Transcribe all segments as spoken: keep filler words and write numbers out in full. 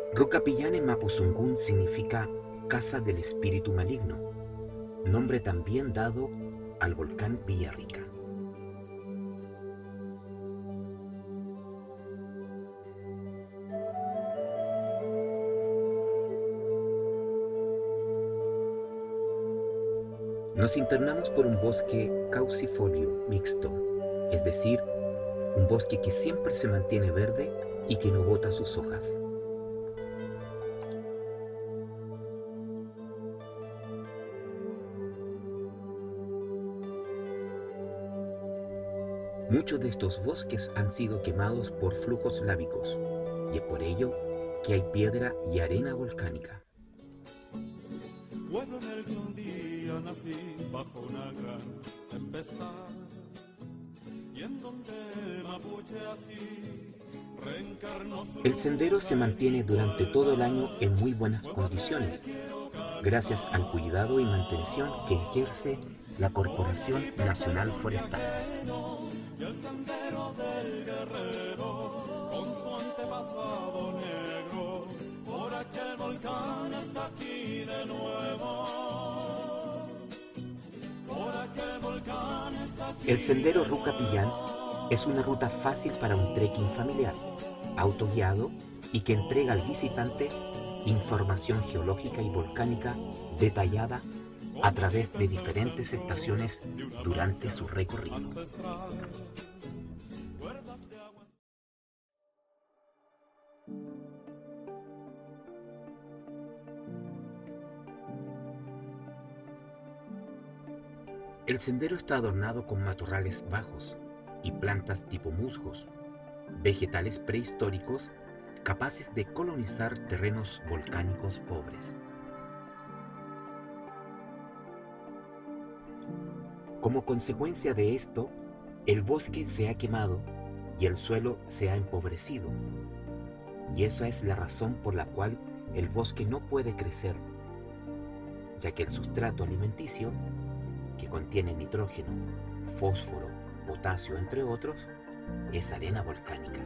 Rucapillán en Mapuzungún significa casa del espíritu maligno, nombre también dado al volcán Villarrica. Nos internamos por un bosque caucifolio mixto, es decir, un bosque que siempre se mantiene verde y que no bota sus hojas. Muchos de estos bosques han sido quemados por flujos lábicos, y es por ello que hay piedra y arena volcánica. Pueblo en el que un día nací bajo una gran tempestad, y en donde el mapuche así reencarnó su... El sendero se mantiene durante todo el año en muy buenas condiciones, gracias al cuidado y mantención que ejerce la Corporación Nacional Forestal. Y el sendero del guerrero, con su antepasado negro, por aquel volcán está aquí de nuevo. Por aquel volcán está aquí. El sendero Rucapillán es una ruta fácil para un trekking familiar, autoguiado y que entrega al visitante información geológica y volcánica detallada a través de diferentes estaciones durante su recorrido. El sendero está adornado con matorrales bajos y plantas tipo musgos, vegetales prehistóricos capaces de colonizar terrenos volcánicos pobres. Como consecuencia de esto, el bosque se ha quemado y el suelo se ha empobrecido, y esa es la razón por la cual el bosque no puede crecer, ya que el sustrato alimenticio, que contiene nitrógeno, fósforo, potasio, entre otros, es arena volcánica.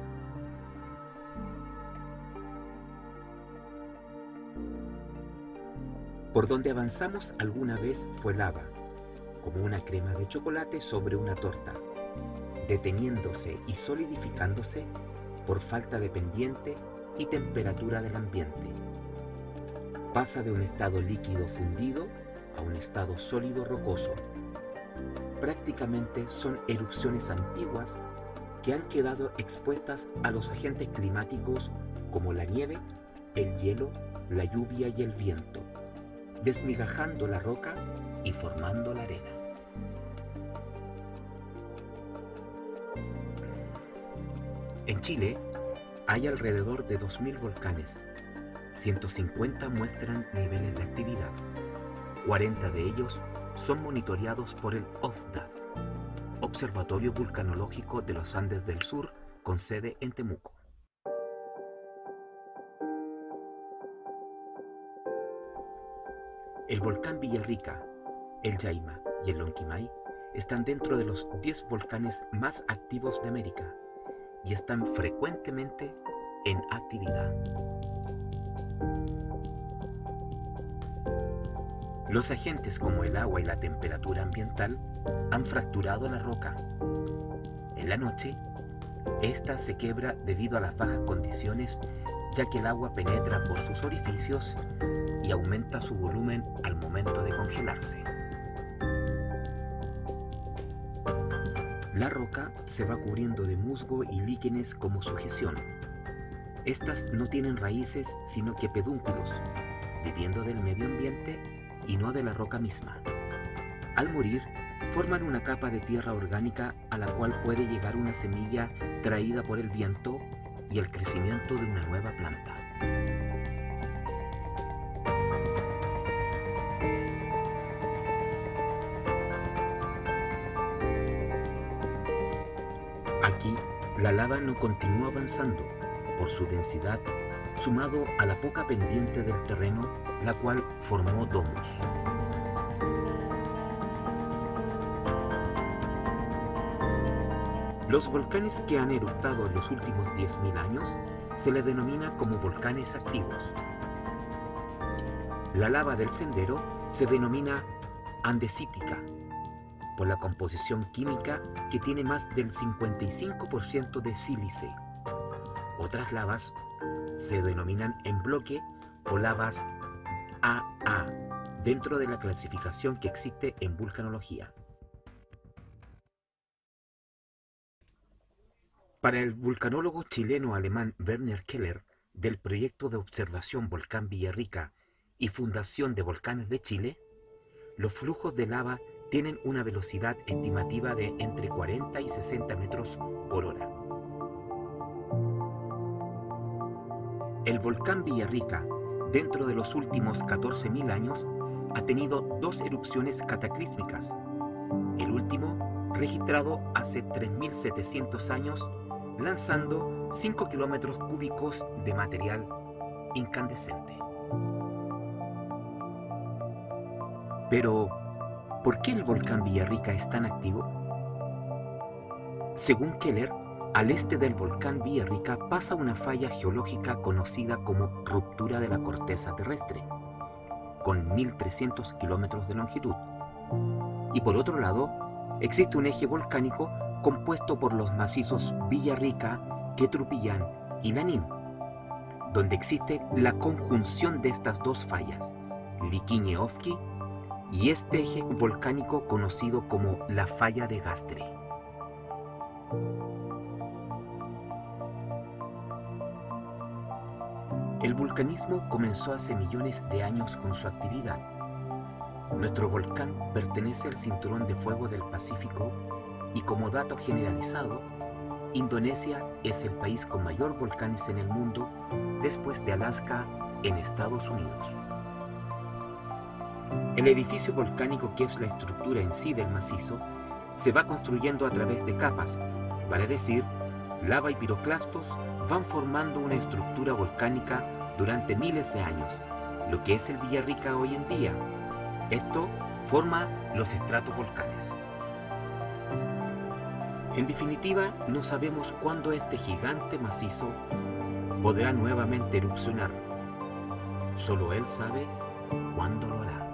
Por donde avanzamos alguna vez fue lava, como una crema de chocolate sobre una torta, deteniéndose y solidificándose por falta de pendiente y temperatura del ambiente. Pasa de un estado líquido fundido a un estado sólido rocoso. Prácticamente son erupciones antiguas que han quedado expuestas a los agentes climáticos como la nieve, el hielo, la lluvia y el viento, desmigajando la roca y formando la arena. En Chile hay alrededor de dos mil volcanes, ciento cincuenta muestran niveles de actividad, cuarenta de ellos son monitoreados por el O V D A D, Observatorio Vulcanológico de los Andes del Sur, con sede en Temuco. El volcán Villarrica, el Yaima y el Lonquimay están dentro de los diez volcanes más activos de América y están frecuentemente en actividad. Los agentes como el agua y la temperatura ambiental han fracturado la roca. En la noche, esta se quiebra debido a las bajas condiciones, ya que el agua penetra por sus orificios y aumenta su volumen al momento de congelarse. La roca se va cubriendo de musgo y líquenes como sujeción. Estas no tienen raíces, sino que pedúnculos, viviendo del medio ambiente y no de la roca misma. Al morir, forman una capa de tierra orgánica a la cual puede llegar una semilla traída por el viento y el crecimiento de una nueva planta. Aquí, la lava no continúa avanzando por su densidad, sumado a la poca pendiente del terreno, la cual formó domos. Los volcanes que han eruptado en los últimos diez mil años se le denomina como volcanes activos. La lava del sendero se denomina andesítica por la composición química que tiene más del cincuenta y cinco por ciento de sílice. Otras lavas se denominan en bloque o lavas A A, dentro de la clasificación que existe en vulcanología. Para el vulcanólogo chileno-alemán Werner Keller, del proyecto de observación Volcán Villarrica y Fundación de Volcanes de Chile, los flujos de lava tienen una velocidad estimativa de entre cuarenta y sesenta metros por hora. El volcán Villarrica, dentro de los últimos catorce mil años, ha tenido dos erupciones cataclísmicas. El último, registrado hace tres mil setecientos años, lanzando cinco kilómetros cúbicos de material incandescente. Pero, ¿por qué el volcán Villarrica es tan activo? Según Keller, al este del volcán Villarrica pasa una falla geológica conocida como ruptura de la corteza terrestre, con mil trescientos kilómetros de longitud. Y por otro lado, existe un eje volcánico compuesto por los macizos Villarrica, Quetrupillán y Lanín, donde existe la conjunción de estas dos fallas, Liquiñe-Ofqui, y este eje volcánico conocido como la falla de Gastre. El vulcanismo comenzó hace millones de años con su actividad. Nuestro volcán pertenece al cinturón de fuego del Pacífico y, como dato generalizado, Indonesia es el país con mayor volcanes en el mundo después de Alaska en Estados Unidos. El edificio volcánico, que es la estructura en sí del macizo, se va construyendo a través de capas, vale decir, lava y piroclastos van formando una estructura volcánica durante miles de años, lo que es el Villarrica hoy en día. Esto forma los estratovolcanes. En definitiva, no sabemos cuándo este gigante macizo podrá nuevamente erupcionar. Solo él sabe cuándo lo hará.